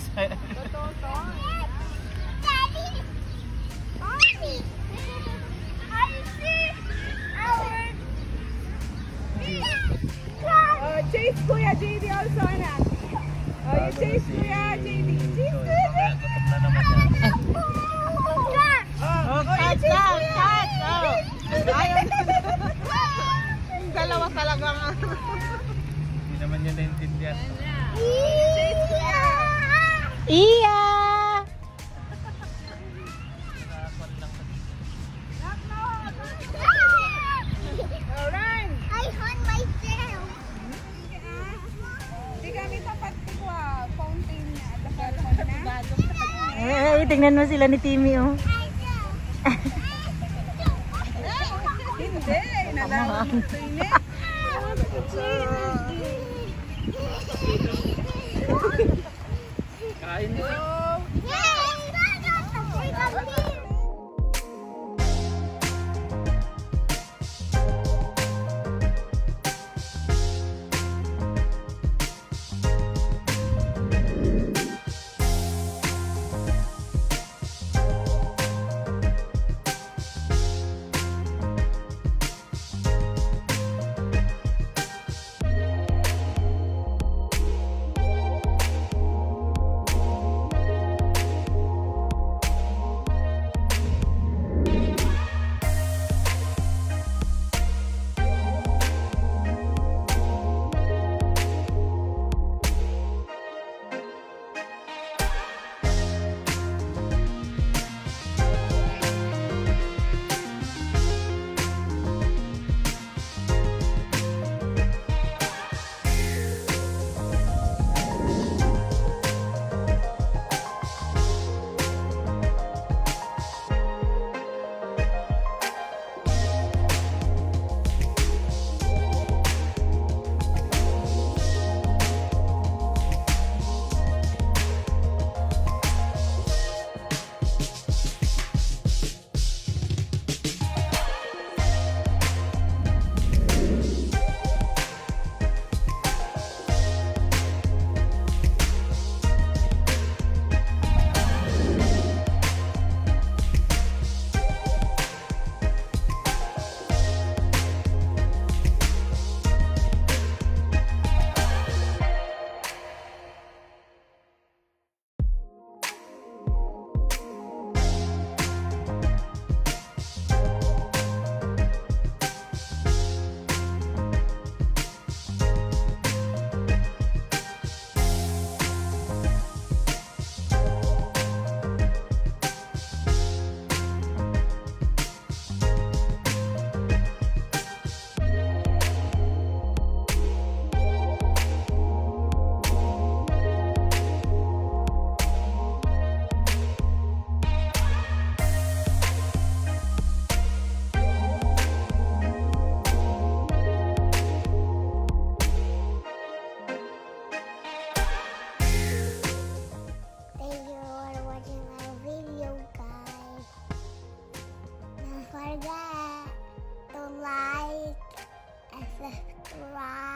Totoo to. Daddy! Mommy! I see our... Oh, chase Kuya JD also, anak. Oh, you chase Kuya JD. Chase Kuya JD! Dalawa talagang Hindi naman niya naintindihan. Iya! Alright! I hurt myself. Hindi kami tapat ko fountain na at the Eh, tingnan mo sila ni Timmy, oh. Hindi, nalaman mo ito yun eh. Kain mo. Don't forget to like and subscribe.